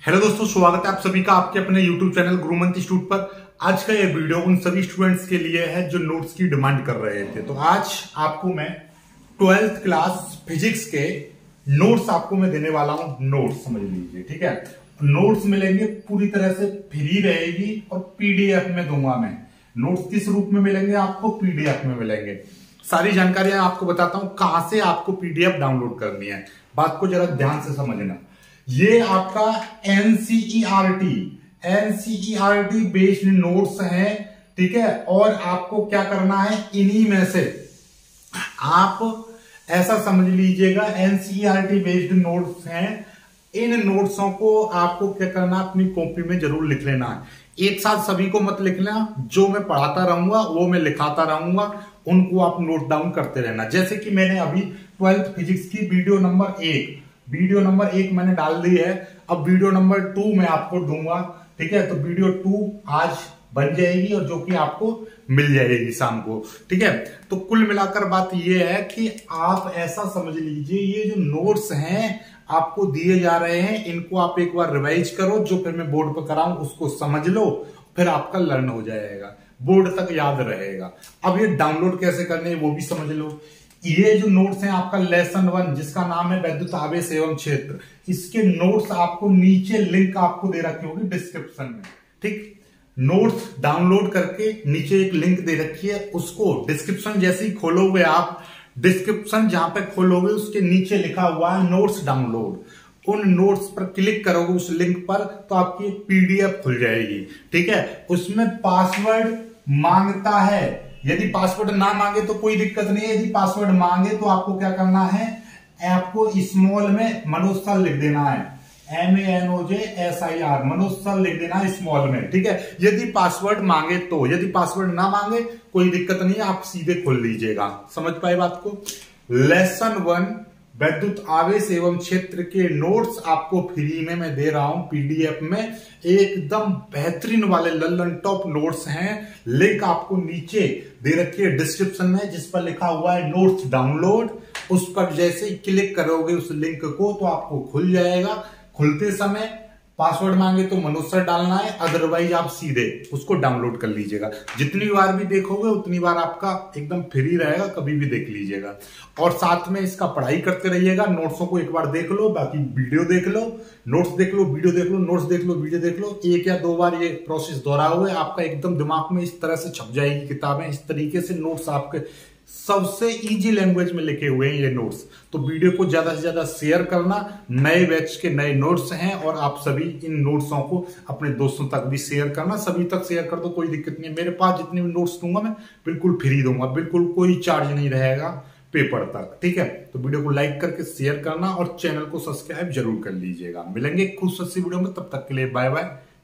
Hello दोस्तों, स्वागत है आप सभी का आपके अपने YouTube चैनल गुरुमंत्र इंस्टीट्यूट पर। आज का ये वीडियो उन सभी स्टूडेंट्स के लिए है जो नोट्स की डिमांड कर रहे थे। तो आज आपको मैं 12th क्लास फिजिक्स के नोट्स आपको मैं देने वाला हूं। नोट्स समझ लीजिए, ठीक है। नोट्स मिलेंगे, पूरी तरह से फ्री रहेगी और पीडीएफ में दूंगा मैं। नोट्स किस रूप में मिलेंगे आपको? पीडीएफ में मिलेंगे। सारी जानकारियां आपको बताता हूं कहां से आपको पीडीएफ डाउनलोड करनी है। बात को जरा ध्यान से समझना। ये आपका एनसीईआरटी बेस्ड नोट्स हैं, ठीक है। और आपको क्या करना है, इन्हीं में से आप ऐसा समझ लीजिएगा एनसीईआरटी बेस्ड नोट्स हैं। इन नोट्सों को आपको क्या करना, अपनी कॉपी में जरूर लिख लेना है। एक साथ सभी को मत लिखना, जो मैं पढ़ाता रहूंगा वो मैं लिखाता रहूंगा, उनको आप नोट डाउन करते रहना। जैसे कि मैंने अभी 12th फिजिक्स की वीडियो नंबर एक मैंने डाल दी है। अब वीडियो नंबर 2 मैं आपको दूंगा, ठीक है। तो वीडियो 2 आज बन जाएगी और जो कि आपको मिल जाएगी शाम को, ठीक है। तो कुल मिलाकर बात यह है कि आप ऐसा समझ लीजिए, ये जो नोट्स हैं आपको दिए जा रहे हैं, इनको आप एक बार रिवाइज करो। जो फिर मैं बोर्ड पर कराऊं उसको समझ लो, फिर आपका लर्न हो जाएगा, बोर्ड तक याद रहेगा। अब ये डाउनलोड कैसे करने वो भी समझ लो। ये जो नोट्स हैं आपका लेसन 1 जिसका नाम है वैद्युत आवेश एवं क्षेत्र, इसके नोट्स आपको नीचे लिंक आपको दे रखी होगी डिस्क्रिप्शन में, ठीक। नोट्स डाउनलोड करके नीचे एक लिंक दे रखी है, उसको डिस्क्रिप्शन जैसे ही खोलोगे आप, डिस्क्रिप्शन जहां पे खोलोगे उसके नीचे लिखा हुआ है नोट्स डाउनलोड। उन नोट्स पर क्लिक करोगे उस लिंक पर तो आपकी पीडीएफ खुल जाएगी, ठीक है। उसमें पासवर्ड मांगता है, यदि पासवर्ड ना मांगे तो कोई दिक्कत नहीं है। यदि पासवर्ड मांगे तो आपको क्या करना है, आपको स्मॉल में मनोज सर लिख देना है, MANOJSIR मनोज सर लिख देना है स्मॉल में, ठीक है। यदि पासवर्ड मांगे तो, यदि पासवर्ड ना मांगे कोई दिक्कत नहीं है, आप सीधे खोल लीजिएगा। समझ पाए बात को। लेसन 1 वैद्युत आवेश एवं क्षेत्र के नोट्स आपको फ्री में मैं दे रहा हूं पीडीएफ में। एकदम बेहतरीन वाले लल्लन टॉप नोट्स हैं। लिंक आपको नीचे दे रखी है डिस्क्रिप्शन में, जिस पर लिखा हुआ है नोट्स डाउनलोड। उस पर जैसे ही क्लिक करोगे उस लिंक को तो आपको खुल जाएगा। खुलते समय पासवर्ड मांगे तो मनोज सर डालना है, अदरवाइज आप सीधे उसको डाउनलोड कर लीजिएगा। जितनी बार भी देखोगे उतनी बार आपका एकदम फ्री रहेगा, कभी भी देख लीजिएगा। और साथ में इसका पढ़ाई करते रहिएगा। नोट्सों को एक बार देख लो, बाकी वीडियो देख लो, नोट्स देख लो, वीडियो देख लो, नोट्स देख लो, वीडियो देख लो। 1 या 2 बार ये प्रोसेस दोहराओगे, आपका एकदम दिमाग में इस तरह से छप जाएगी किताबें। इस तरीके से नोट्स आपके सबसे इजी लैंग्वेज में लिखे हुए हैं ये नोट्स। तो वीडियो को ज्यादा से ज्यादा शेयर करना। नए बैच के नए नोट्स हैं और आप सभी इन नोट्सों को अपने दोस्तों तक भी शेयर करना। सभी तक शेयर कर दो, कोई दिक्कत नहीं है। मेरे पास जितने भी नोट्स दूंगा मैं बिल्कुल फ्री दूंगा, बिल्कुल कोई चार्ज नहीं रहेगा पेपर तक, ठीक है। तो वीडियो को लाइक करके शेयर करना और चैनल को सब्सक्राइब जरूर कर लीजिएगा। मिलेंगे खुद सस्ती वीडियो में, तब तक के लिए बाय बाय।